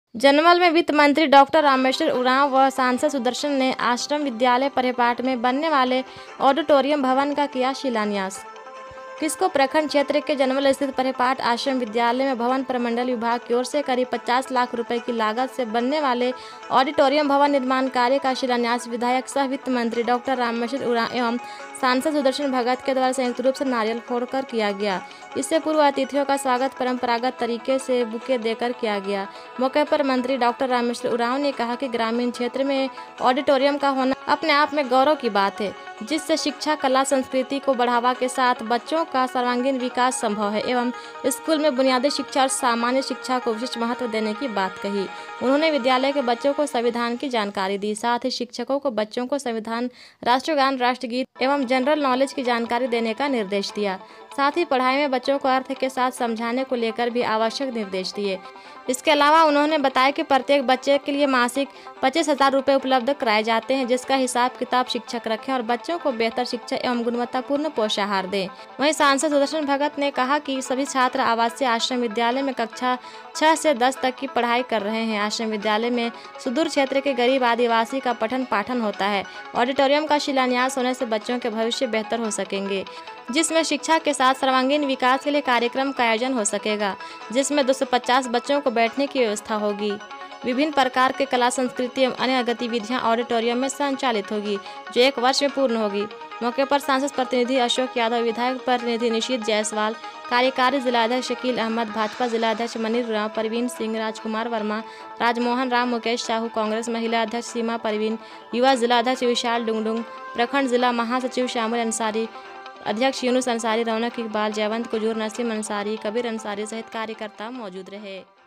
जनमल में वित्त मंत्री डॉक्टर रामेश्वर उरांव व सांसद सुदर्शन ने आश्रम विद्यालय परिपाट में बनने वाले ऑडिटोरियम भवन का किया शिलान्यास। किस्को प्रखंड क्षेत्र के जनमल स्थित परिपाट आश्रम विद्यालय में भवन प्रमंडल विभाग की ओर से करीब 50 लाख रुपए की लागत से बनने वाले ऑडिटोरियम भवन निर्माण कार्य का शिलान्यास विधायक सह वित्त मंत्री डॉक्टर रामेश्वर उरांव एवं सांसद सुदर्शन भगत के द्वारा संयुक्त रूप से नारियल फोड़कर किया गया। इससे पूर्व अतिथियों का स्वागत परंपरागत तरीके से बुके देकर किया गया। मौके पर मंत्री डॉक्टर रामेश्वर उरांव ने कहा कि ग्रामीण क्षेत्र में ऑडिटोरियम का होना अपने आप में गौरव की बात है, जिससे शिक्षा, कला, संस्कृति को बढ़ावा के साथ बच्चों का सर्वांगीण विकास संभव है एवं स्कूल में बुनियादी शिक्षा और सामान्य शिक्षा को विशिष्ट महत्व देने की बात कही। उन्होंने विद्यालय के बच्चों को संविधान की जानकारी दी, साथ ही शिक्षकों को बच्चों को संविधान, राष्ट्रगान, राष्ट्रगीत एवं जनरल नॉलेज की जानकारी देने का निर्देश दिया। साथ ही पढ़ाई में बच्चों को अर्थ के साथ समझाने को लेकर भी आवश्यक निर्देश दिए। इसके अलावा उन्होंने बताया कि प्रत्येक बच्चे के लिए मासिक 25,000 रुपये उपलब्ध कराए जाते हैं, जिसका हिसाब किताब शिक्षक रखें और बच्चों को बेहतर शिक्षा एवं गुणवत्तापूर्ण पोषाहार दें। वहीं सांसद सुदर्शन भगत ने कहा कि सभी छात्र आवासीय आश्रम विद्यालय में कक्षा 6 से 10 तक की पढ़ाई कर रहे हैं। आश्रम विद्यालय में सुदूर क्षेत्र के गरीब आदिवासी का पठन पाठन होता है। ऑडिटोरियम का शिलान्यास होने से बच्चों के भविष्य बेहतर हो सकेंगे, जिसमें शिक्षा के साथ सर्वांगीण विकास के लिए कार्यक्रम का आयोजन हो सकेगा, जिसमें 250 बच्चों को बैठने की व्यवस्था होगी। विभिन्न प्रकार के कला, संस्कृति एवं अन्य गतिविधियां ऑडिटोरियम में संचालित होगी, जो 1 वर्ष में पूर्ण होगी। मौके पर सांसद प्रतिनिधि अशोक यादव, विधायक प्रतिनिधि निशित जायसवाल, कार्यकारी जिलाध्यक्ष शकील अहमद, भाजपा जिलाध्यक्ष मनीर राव, परवीन सिंह, राजकुमार वर्मा, राजमोहन राम, मुकेश साहू, कांग्रेस महिला अध्यक्ष सीमा परवीन, युवा जिलाध्यक्ष विशाल डुंगडुंग, प्रखंड जिला महासचिव श्यामुल अंसारी, अध्यक्ष यूनुस अंसारी, रौनक इकबाल, जयवंत कुजूर, नसीम अंसारी, कबीर अंसारी सहित कार्यकर्ता मौजूद रहे।